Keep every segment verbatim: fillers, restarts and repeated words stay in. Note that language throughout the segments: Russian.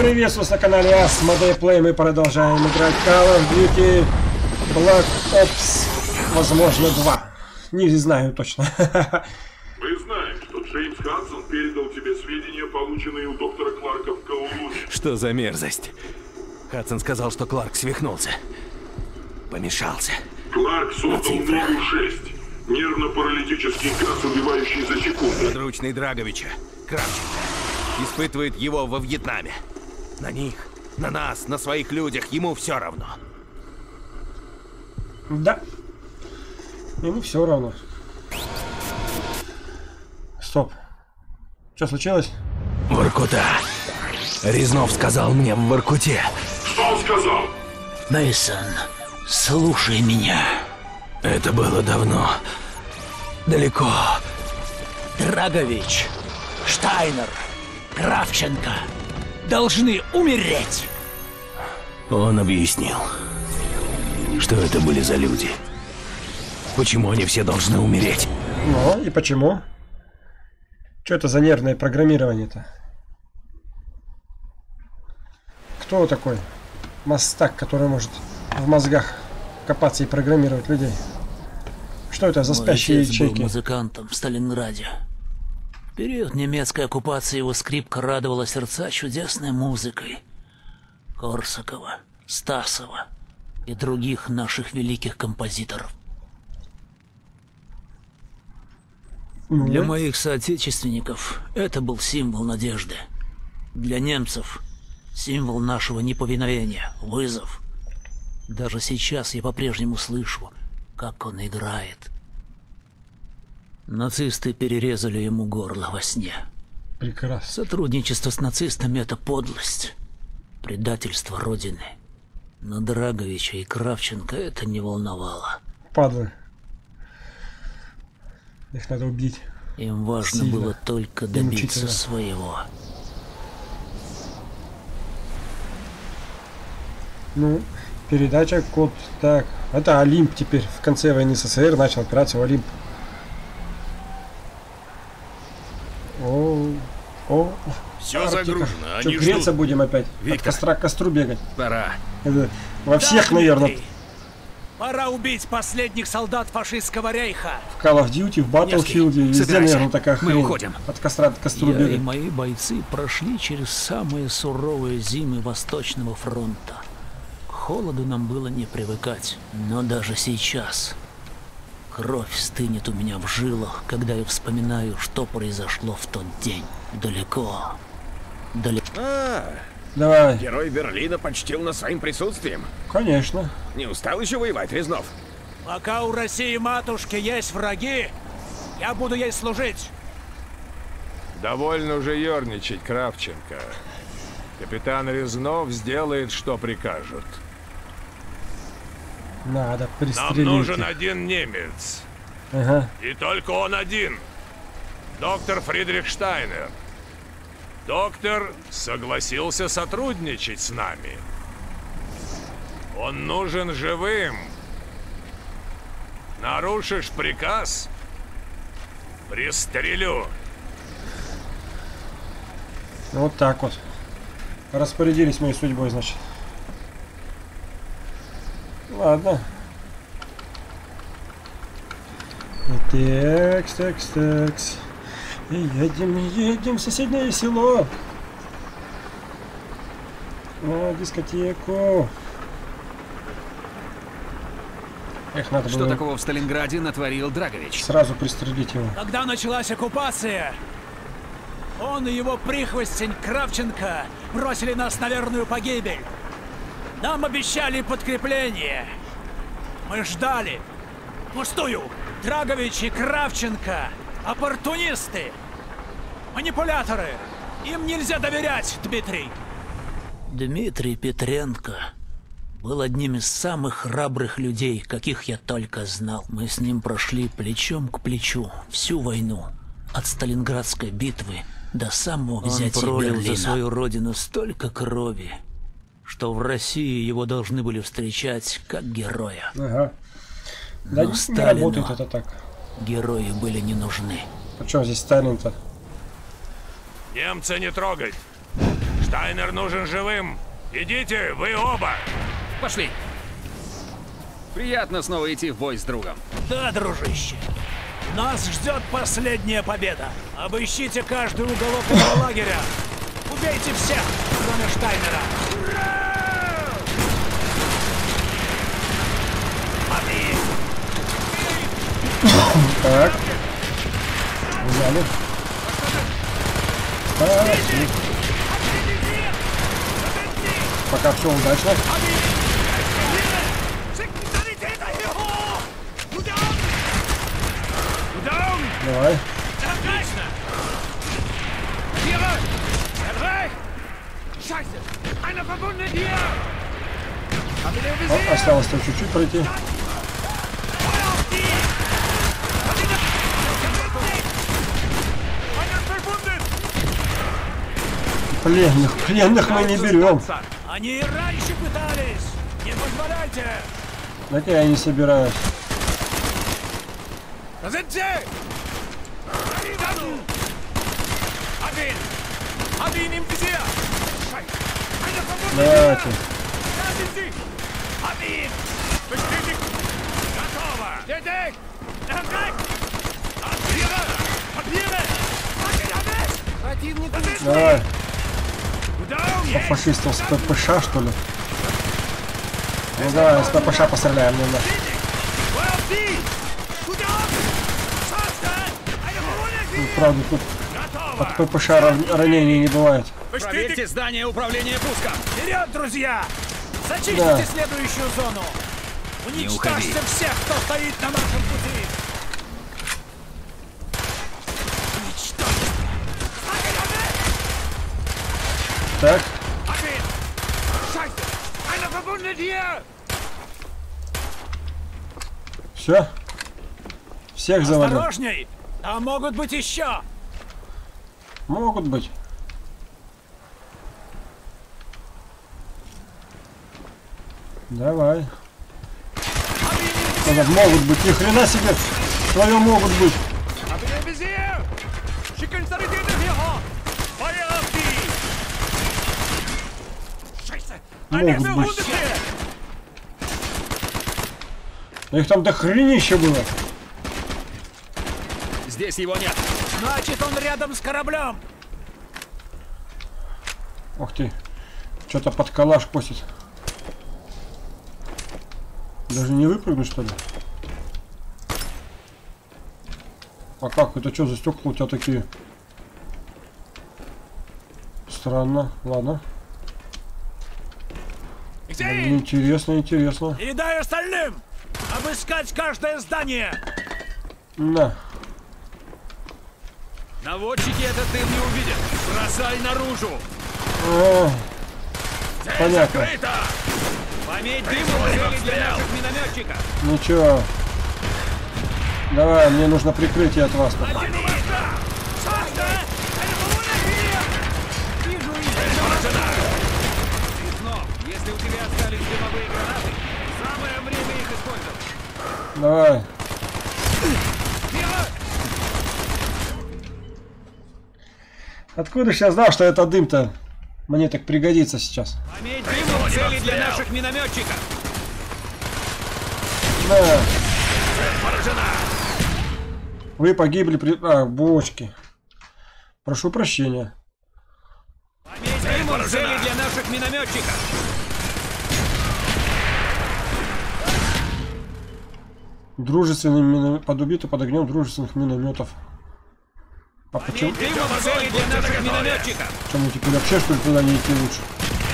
Приветствую на канале Asmodee Play. Мы продолжаем играть Call of Duty Black Ops, возможно, два. Не знаю точно. Мы знаем, что Джеймс Хадсон передал тебе сведения, полученные у доктора Кларка в Каулуне. Что за мерзость? Хадсон сказал, что Кларк свихнулся. Помешался. Кларк создал новую шесть. Нервно-паралитический газ, убивающий за секунду. Подручный Драговича, Кравченко, испытывает его во Вьетнаме. На них, на нас, на своих людях, ему все равно. Да. Ему все равно. Стоп. Что случилось? Воркута. Резнов сказал мне в Воркуте. Что он сказал? Мейсон, слушай меня. Это было давно. Далеко. Драгович, Штайнер, Кравченко должны умереть. Он объяснил, что это были за люди. Почему они все должны умереть? Ну, и почему? Что это за нервное программирование-то? Кто такой мастак, который может в мозгах копаться и программировать людей? Что это за спящие Мой отец ячейки? был музыкантом в Сталинграде. В период немецкой оккупации его скрипка радовала сердца чудесной музыкой. Корсакова, Стасова и других наших великих композиторов. Ну, Для моих соотечественников это был символ надежды. Для немцев символ нашего неповиновения, вызов. Даже сейчас я по-прежнему слышу, как он играет. Нацисты перерезали ему горло во сне. прекрасно. Сотрудничество с нацистами — это подлость, предательство Родины. Но Драговича и Кравченко это не волновало. Падлы. Их надо убить. Им важно Сильно. было только И добиться мучительно. своего. Ну, передача код. Так, это Олимп теперь. В конце войны СССР начал операцию Олимп. О, о, Все Арктика. загружено, Чё, они греться ждут. будем опять? Виктор. От костра к костру бегать. Пора. Это во всех, Да, наверное, Дмитрий. Пора убить последних солдат фашистского рейха. в Call of Duty, в Battlefield, везде, собирайся. наверное, такая Мы хрень. уходим. От костра к костру Я и бегать. мои бойцы прошли через самые суровые зимы Восточного фронта. К холоду нам было не привыкать. Но даже сейчас кровь стынет у меня в жилах, когда я вспоминаю, что произошло в тот день. Далеко. Далеко. А, Давай, герой Берлина почтил нас своим присутствием. конечно. Не устал еще воевать, Резнов? Пока у России матушки есть враги, я буду ей служить. Довольно уже ерничать, Кравченко. Капитан Резнов сделает, что прикажет. Надо Нам пристрелить нужен их. один немец. Ага. И только он один. Доктор Фридрих Штайнер. Доктор согласился сотрудничать с нами. Он нужен живым. Нарушишь приказ — пристрелю. Вот так вот. Распорядились моей судьбой, значит. Ладно. Текс, текс, текс. И едем, едем в соседнее село. На дискотеку. Эх, надо Что было такого в Сталинграде натворил Драгович? сразу пристрелить его. Когда началась оккупация, он и его прихвостень Кравченко бросили нас на верную погибель. Нам обещали подкрепление. Мы ждали. Пустую. Драгович и Кравченко — оппортунисты, манипуляторы. Им нельзя доверять, Дмитрий. Дмитрий Петренко был одним из самых храбрых людей, каких я только знал. Мы с ним прошли плечом к плечу всю войну, от Сталинградской битвы до самого взятия Берлина. Он пролил за свою родину столько крови, что в России его должны были встречать как героя. Ага. Да Но не Сталину работает это так. герои были не нужны. Причем здесь Сталин-то? Немца не трогать. Штайнер нужен живым. Идите, вы оба. Пошли. Приятно снова идти в бой с другом. Да, дружище. Нас ждет последняя победа. Обыщите каждый уголок этого лагеря. Убейте всех, кроме Штайнера. Так. Взяли. Пошли. Пока все удачно. Давай. О, осталось там чуть-чуть пройти. Пленных, пленных мы не берем. Они и раньше пытались. Не позволяйте. Так я и не собираюсь. Давайте. Давай. По фашистам с ППШ, что ли? Ну давай, с ППШ постреляем немного. Ну, правда, тут от ППШ ранений не бывает. Проверьте здание управления пуском. Вперед, друзья! Зачистите Да. следующую зону! уходи. Уничтожьте всех, кто стоит на нашем пути! Так. Все? Всех завалил? Осторожней! Там могут быть еще! Могут быть. Давай. Сказать, могут быть. Ни хрена себе. Твое могут быть. Могут быть. Да их там до хренища было. Здесь его нет. Значит, он рядом с кораблем! Ух ты. Что-то под калаш косит. Даже не выпрыгнуть, что ли? А как? Это что за стекла у тебя такие? Странно. Ладно. Интересно, интересно. Передай остальным! Обыскать каждое здание! На. Наводчики этот дым не увидят. Бросай наружу. О, понятно. Пометь дым у цели для наших минометчиков. Ничего. Давай, мне нужно прикрытие от вас. Если у тебя остались дымовые гранаты, самое время их использовать. Давай. Откуда ж я знал, что это дым-то мне так пригодится сейчас? Пометь дым у цели для наших минометчиков. Да. Вы погибли при... А, бочки. Прошу прощения. Пометь дым у цели для наших минометчиков. Дружественные минометы. Под убиты под огнем дружественных минометов. А почему? Дым у цели для наших минометчиков. Что мне теперь вообще что ли туда не идти лучше?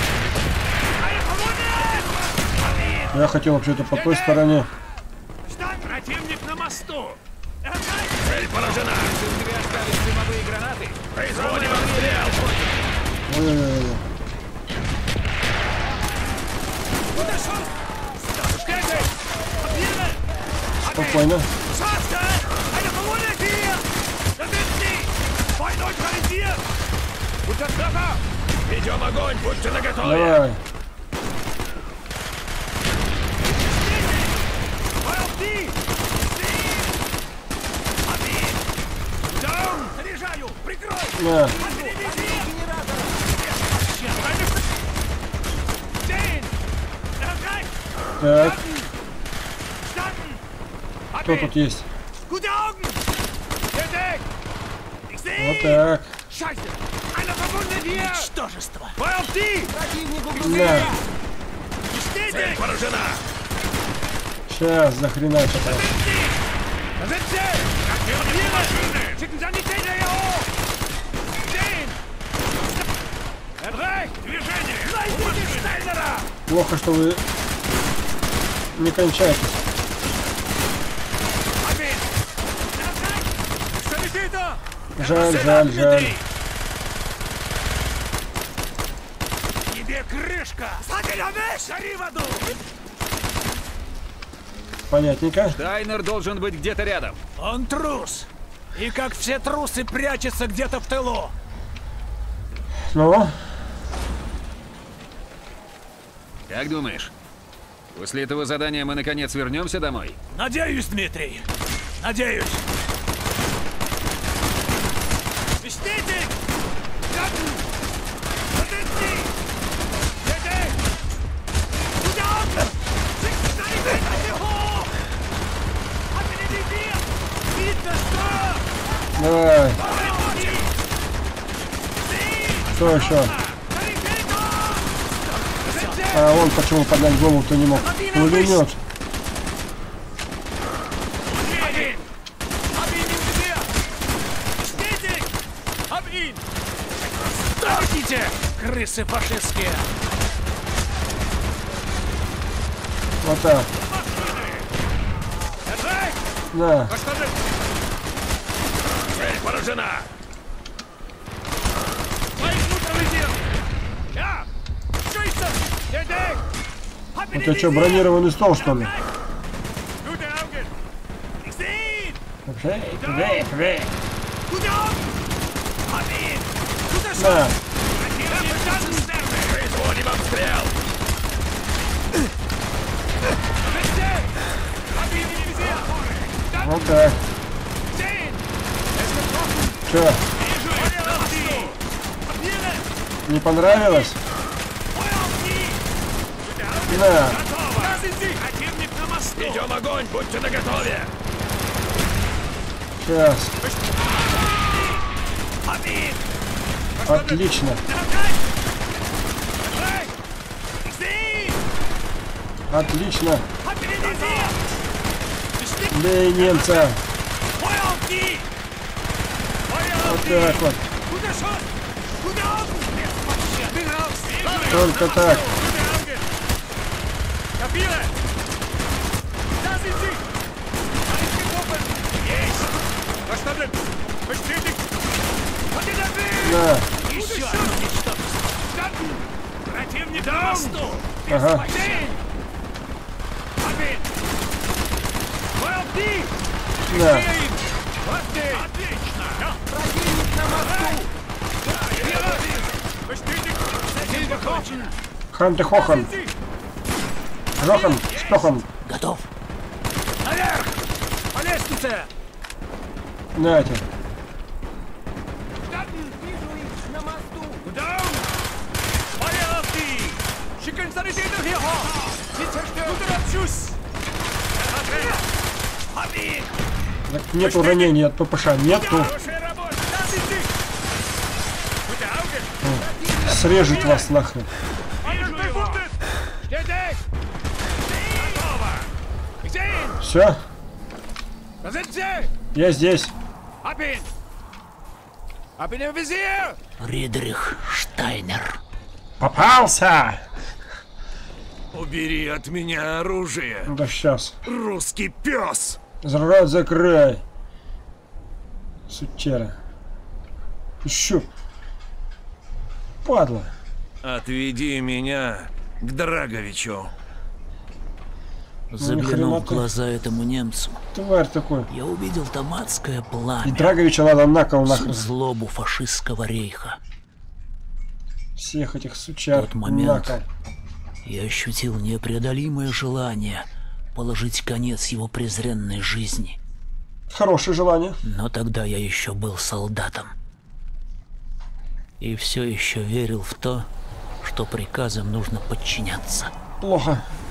Я хотел вообще-то по той стороне. Противник на мосту! Цель поражена. Если у тебя остались дымовые гранаты, производим обстрел. Ой-ой-ой. Спокойно. Ведем огонь, будьте наготове. Давай. Заряжаю! Прикрой! На. Так. Кто тут есть? Вот так. Ничтожество! На. Цель поражена! Сейчас захреначу. Плохо, что вы не кончаетесь. Жаль, жаль, жаль. Тебе крышка! Гори в аду! Понятненько. Тайнер должен быть где-то рядом. Он трус! И как все трусы прячется где-то в тылу! Ну? Как думаешь, после этого задания мы наконец вернемся домой? Надеюсь, Дмитрий! Надеюсь! Мститель! Давай. Что еще? А он почему поднять голову-то не мог? Пулемет. Стойте, крысы фашистские! Вот так. На. Цель поражена! Это что, бронированный стол, что ли? На. Производим обстрел! Вот так. Че? Не понравилось? На. Идем огонь, будьте наготове! Сейчас. Отлично. Отлично. Бей немца. Вот так вот. Только так. На. Противник на мосту! Ага. На. Отлично! Противник на мосту! Ханты Хохан. Жохан, Штохан. Готов. Наверх! По лестнице! Нате. Так нету ранений от ППШ, нету. Срежет вас нахрен. Все? Я здесь. Фридрих Штайнер. Попался! Убери от меня оружие, Да сейчас. русский пес! Рот закрой. Сучара. Еще. Падла. Отведи меня к Драговичу. Заглянул хрена в ты. глаза этому немцу. Тварь такой. Я увидел томатское И пламя. Драговича надо на кол Всю нахрен. злобу фашистского рейха. Всех этих сучар Тот момент. на кол. Я ощутил непреодолимое желание положить конец его презренной жизни. Хорошее желание. Но тогда я еще был солдатом. И все еще верил в то, что приказам нужно подчиняться. Плохо.